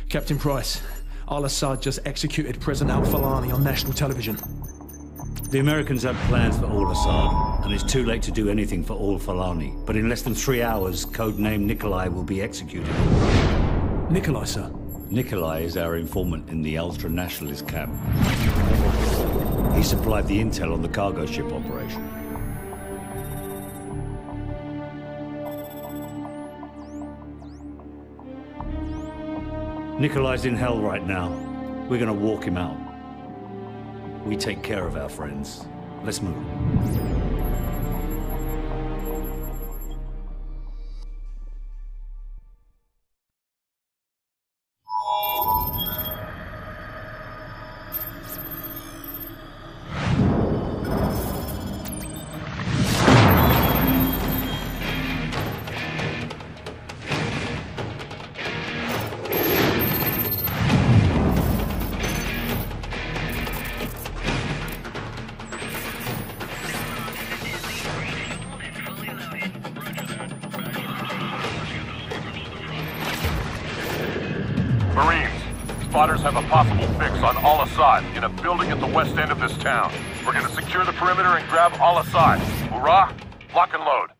Captain Price, Al-Assad just executed President Al-Falani on national television. The Americans have plans for Al-Assad, and it's too late to do anything for Al-Falani. But in less than 3 hours, codename Nikolai will be executed. Nikolai, sir? Nikolai is our informant in the ultra-nationalist camp. He supplied the intel on the cargo ship operation. Nikolai's in hell right now. We're gonna walk him out. We take care of our friends. Let's move. Marines, spotters have a possible fix on Al-Assad in a building at the west end of this town. We're gonna secure the perimeter and grab Al-Assad. Hoorah! Lock and load.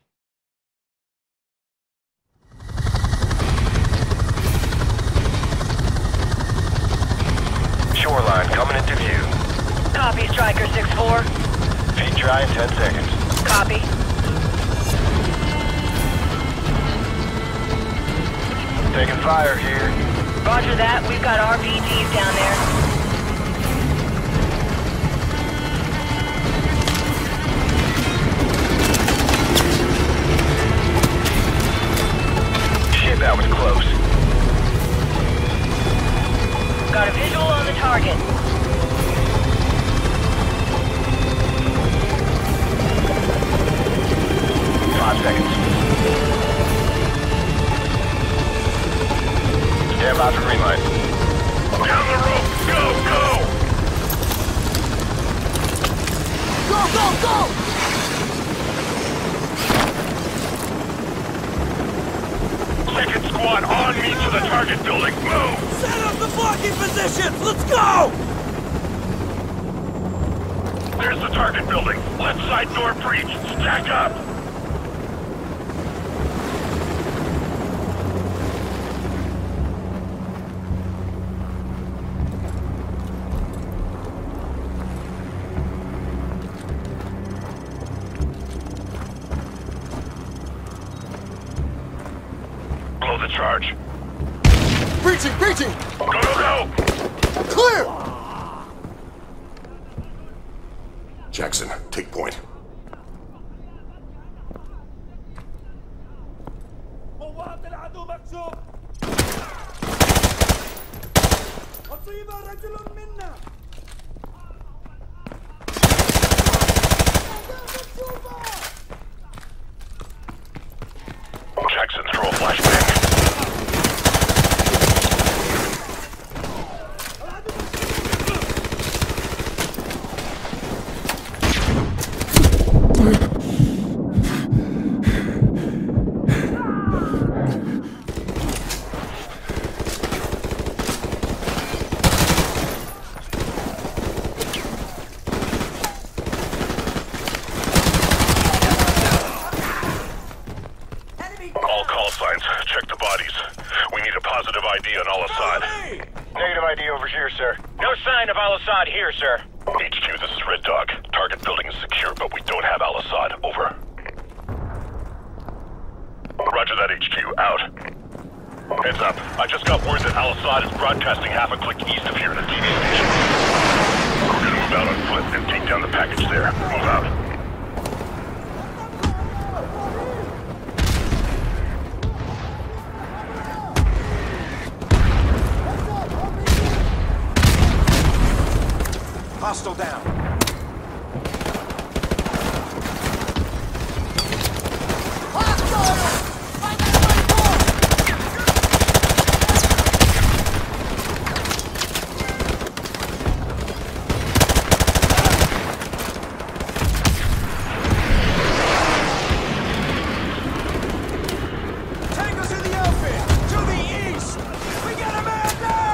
Shoreline coming into view. Copy, Striker 6-4. Feet dry in 10 seconds. Copy. Taking fire here. Roger that. We've got RPGs down there. Shit, that was close. Got a visual on the target. Stand by for green light. Down the rope! Go, go! Go, go, go! Second squad on me to the target building. Move! Set up the blocking positions! Let's go! There's the target building. Left side door breach. Stack up! Blow the charge. Breaching, breaching! Go, go, go! Clear! Jackson, take point. قوات العدو مكشوف! أصيب رجل منا! Jackson, throw a flashbang. All call signs. Check the bodies. We need a positive ID on Al-Assad. Negative ID over here, sir. No sign of Al-Assad here, sir. HQ, this is Red Dog. Target building is secure, but we don't have Al-Assad. Over. Roger that, HQ. Out. Heads up. I just got word that Al-Assad is broadcasting half a click east of here at a TV station. We're gonna move out on foot and take down the package there. Move out. Hostile down. Tango's in the outfit! To the east! We got a man down!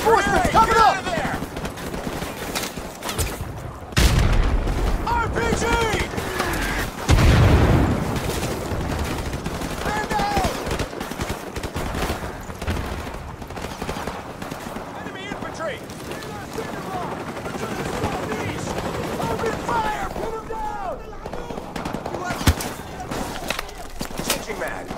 Reinforcements coming up! RPG! Man down! Enemy infantry! Open fire! Put them down! Changing mag.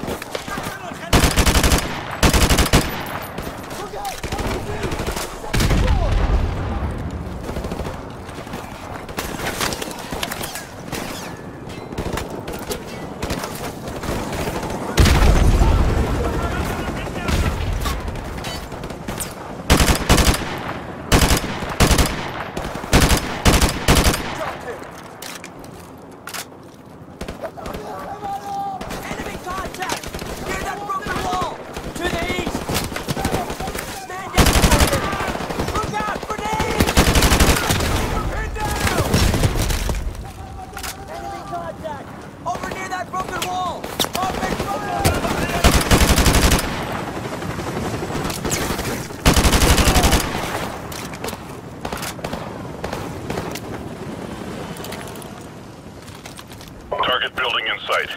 Target building in sight.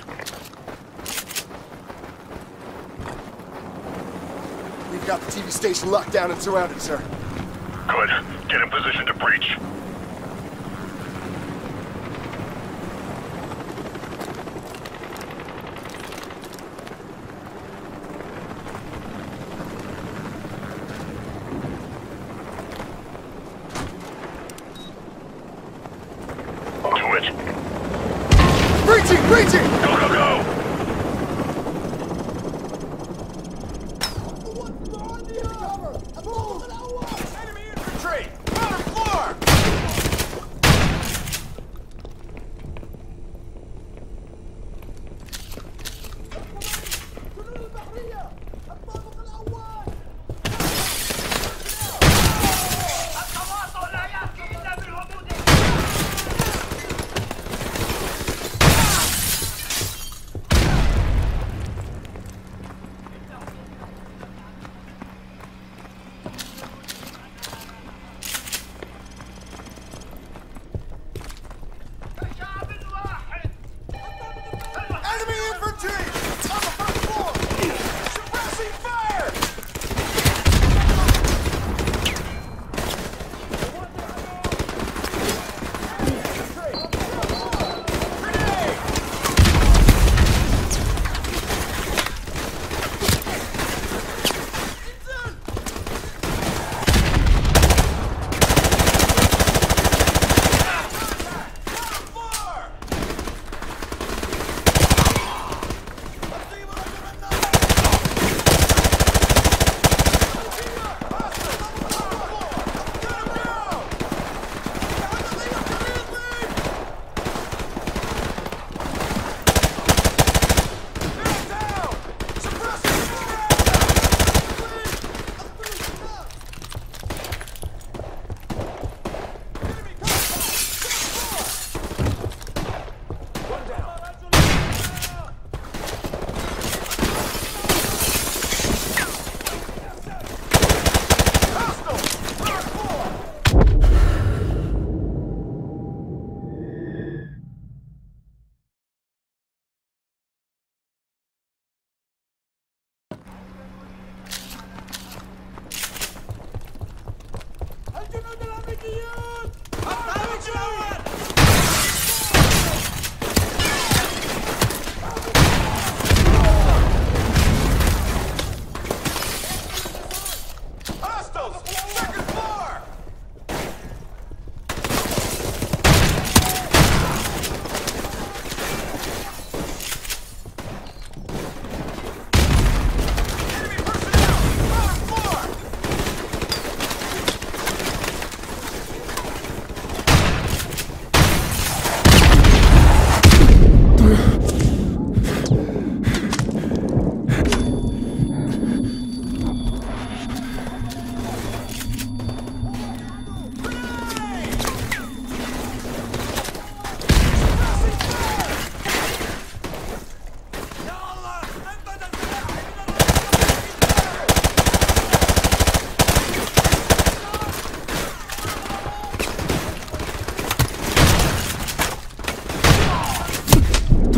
We've got the TV station locked down and surrounded, sir. Good. Get in position to breach. Do it. Breaching! Breaching! Go, go, go! Enemy infantry! Bottom floor!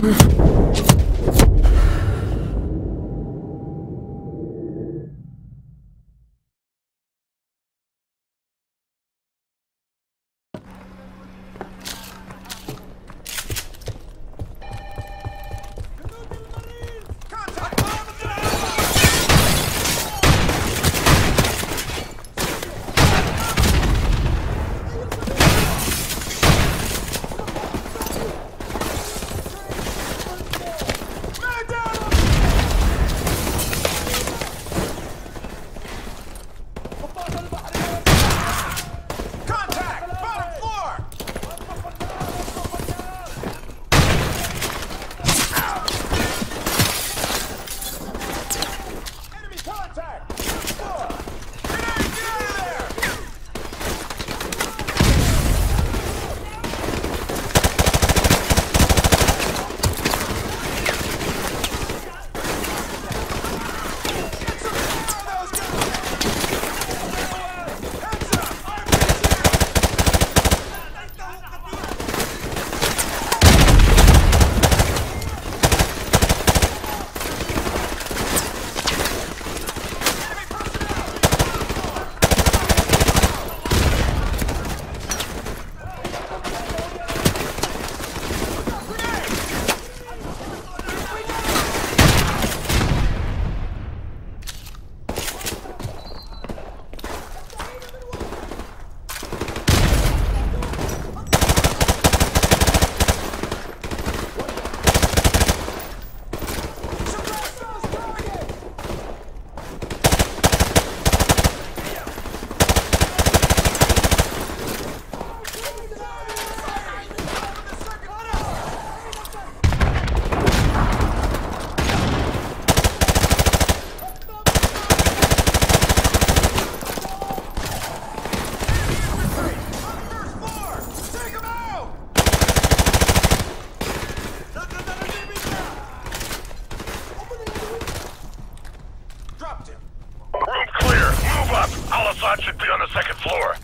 Al-Assad should be on the second floor.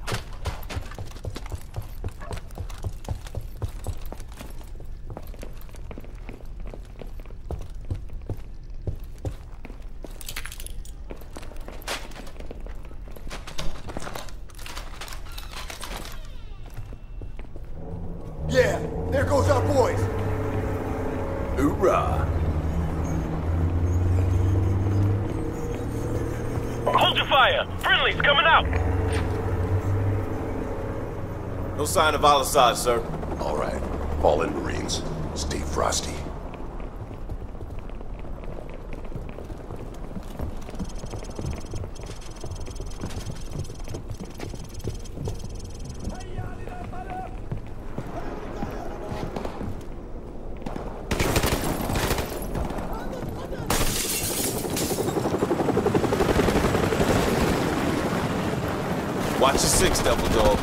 Yeah, there goes our boys. Hoorah! Hold your fire! Friendly's coming out! No sign of Al-Assad, sir. All right. Fall in, Marines. Stay frosty. Watch your six, Devil Dog.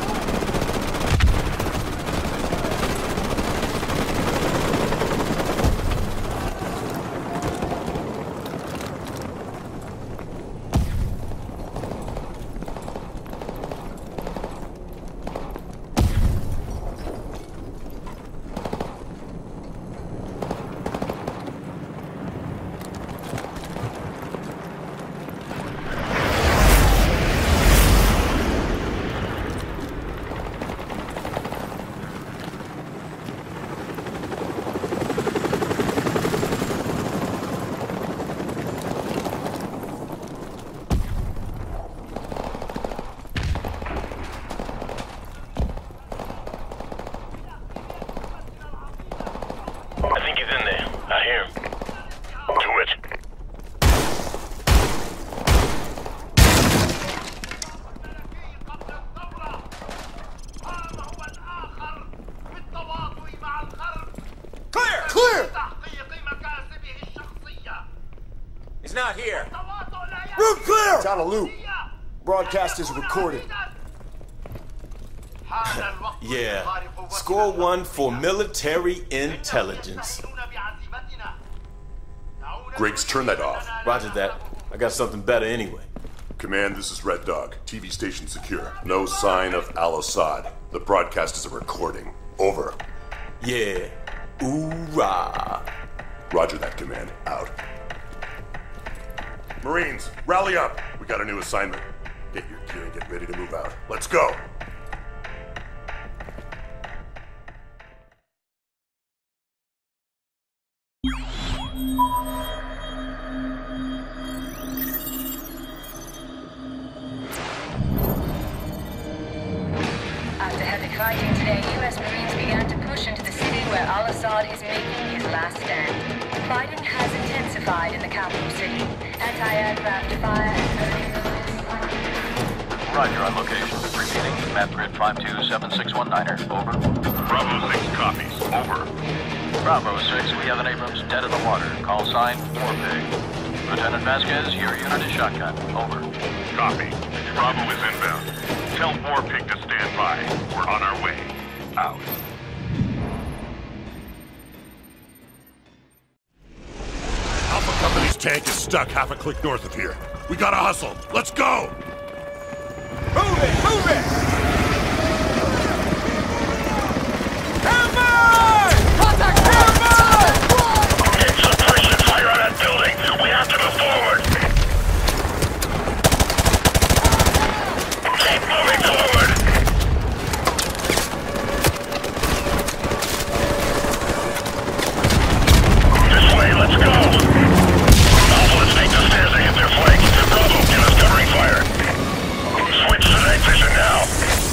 I think he's in there. I hear him. To it. Clear! Clear! He's not here. Room clear! It's out of loop. Broadcast is recorded. Yeah. Score 1 for military intelligence. Griggs, turn that off. Roger that. I got something better anyway. Command, this is Red Dog. TV station secure. No sign of Al-Assad. The broadcast is a recording. Over. Yeah. Hoorah! Roger that, Command. Out. Marines, rally up! We got a new assignment. Get your gear and get ready to move out. Let's go! After heavy fighting today, U.S. Marines began to push into the city where al-Assad is making his last stand. Fighting has intensified in the capital city. Anti-aircraft fire and Roger on location. Repeating, map grid 527619er. Over. Bravo 6 copies. Over. Bravo 6, we have an Abrams dead in the water. Call sign, Warpig. Lieutenant Vasquez, your unit is shotgun. Over. Copy. Bravo is inbound. Tell Warpig to stand by. We're on our way. Out. Alpha Company's tank is stuck half a click north of here. We gotta hustle. Let's go! Move it! Move it! Get suppression fire on that building. We have to move forward. Keep moving forward. This way, let's go. Alpha, let's take the stairs to hit their flank. Bravo, give us covering fire. Switch to night vision now.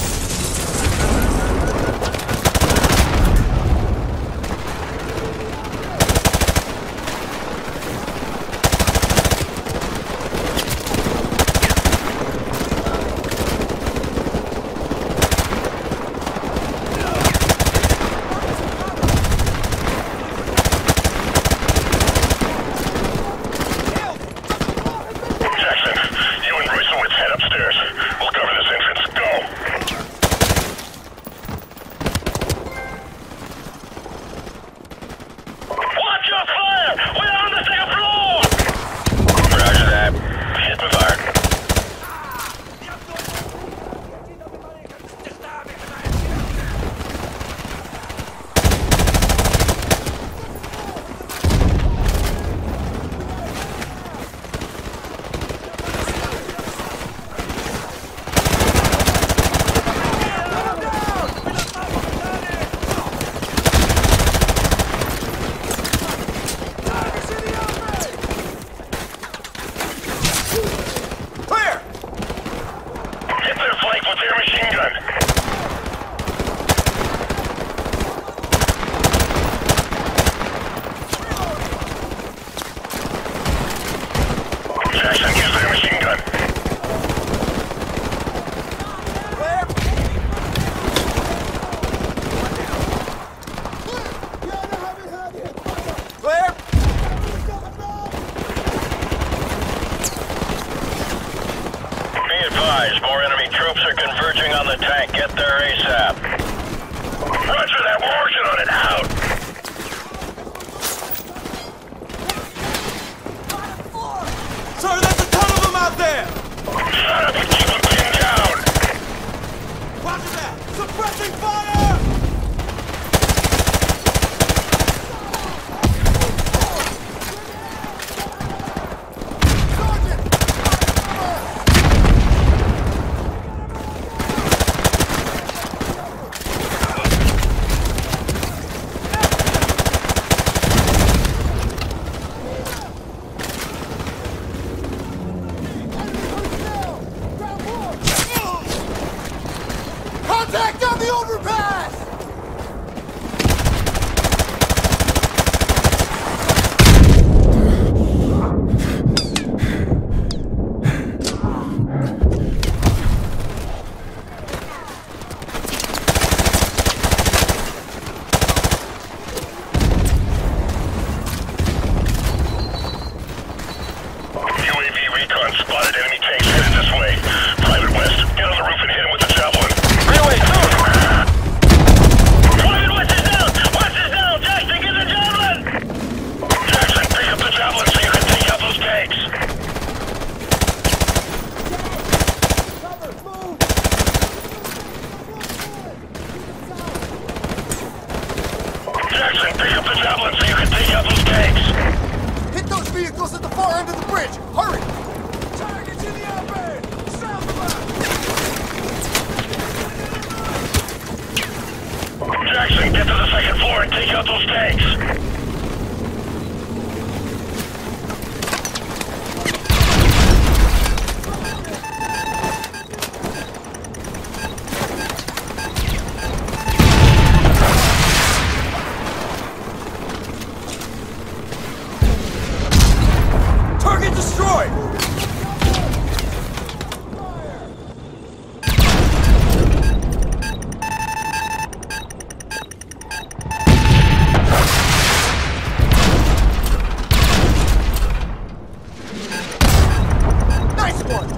More enemy troops are converging on the tank. Get there ASAP. Roger that. We're working on it. Out. Sir, there's a ton of them out there! Shut up and keep them pinned down. Roger that! Suppressing fire! Fire into the bridge! Hurry! Target's in the open! Southbound! Jackson, get to the second floor and take out those tanks! Target destroyed! Nice one!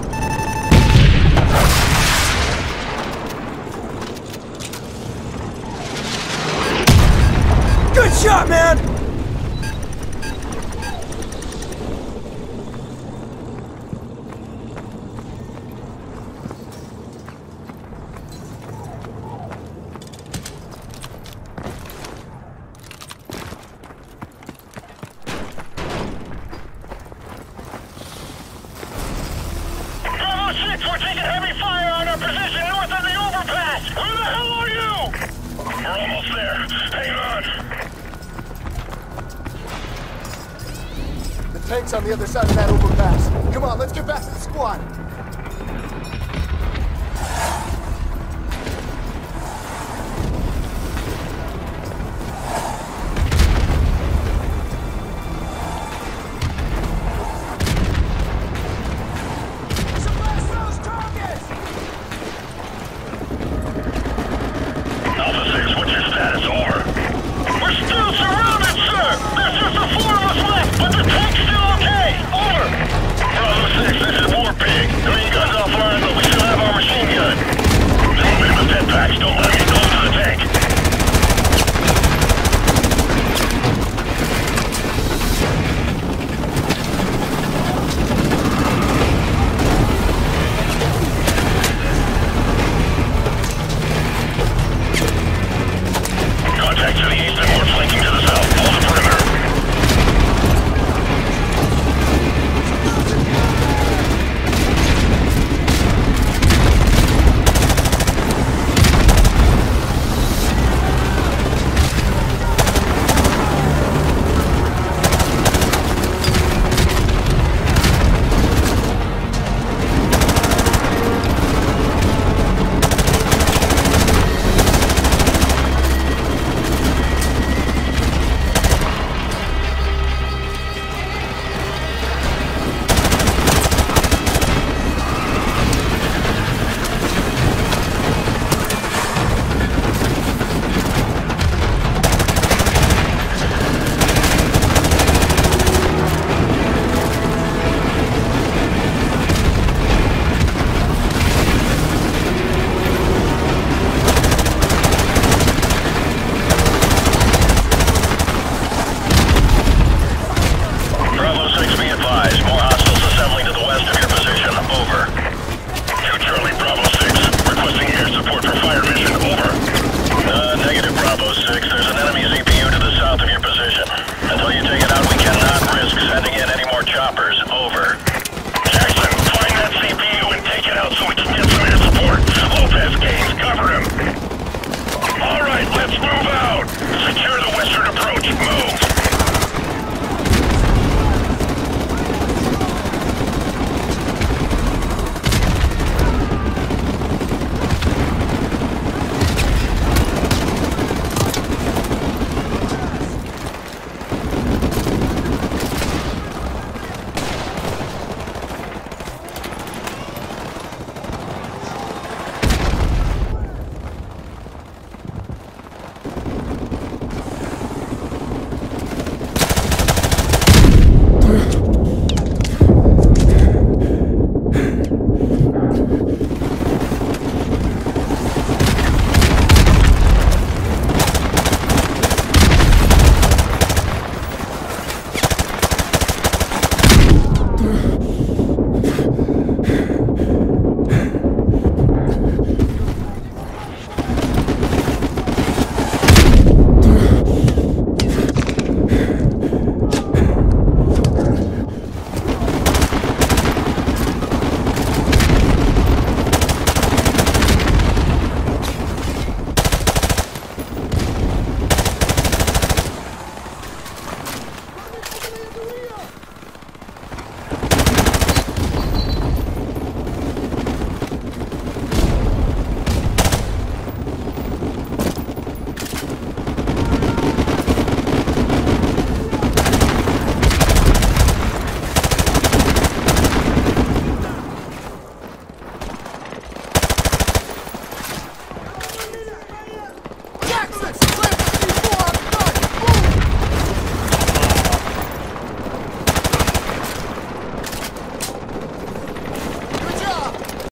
Good shot, man! Bravo 6, we're taking heavy fire on our position north of the overpass! Where the hell are you? We're almost there. Hang on. The tank's on the other side of that overpass. Come on, let's get back to the squad.